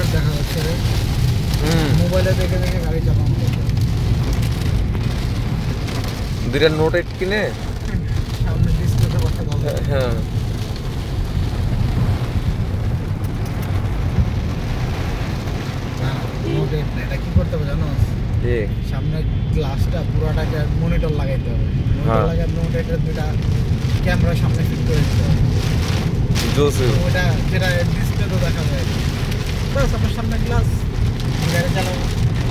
দেখা যাচ্ছে রে মোবাইলে দেখে দেখে গাড়ি চালানো দুইটা নোট 8 কিনে সামনে ডিসপ্লেতে কথা বল হ্যাঁ নোট 8 এটা কি করতে হবে জানো সামনে গ্লাসটা পুরোটাকে মনিটর লাগাইতে হবে মনিটর লাগায় নোট 8 এর দুইটা ক্যামেরা সামনে ফিট করে দিতে হবে জোসে ওটা যেটা ডিসপ্লে তো দেখা যায় বাস আমার সামনে গ্লাস গাড়ি চালাবো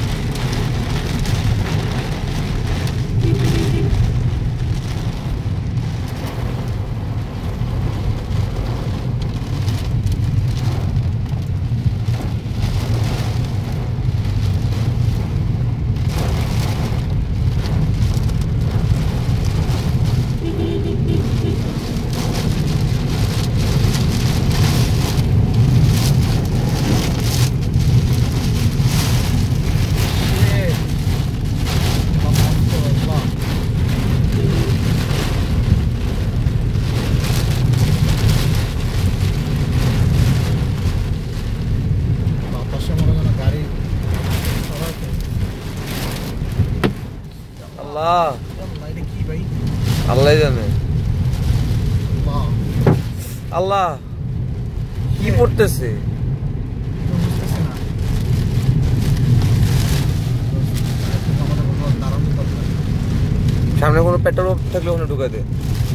আল্লাহ জানে আল্লাহ কি পড়তেছে সামনে কোনো পেট্রোল থাকলে ওখানে ঢুকাই দে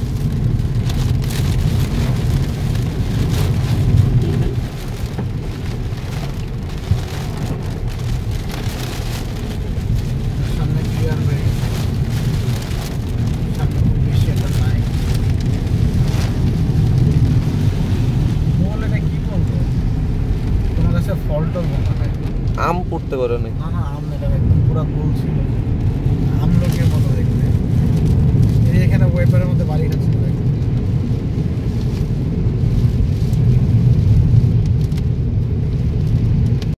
আম পড়তে পারে না না আম এটা একদম পুরো গোল ছিল আমলকির মতো দেখতে এই এখানে ওয়েপারের মধ্যে বাড়ি খাচ্ছিল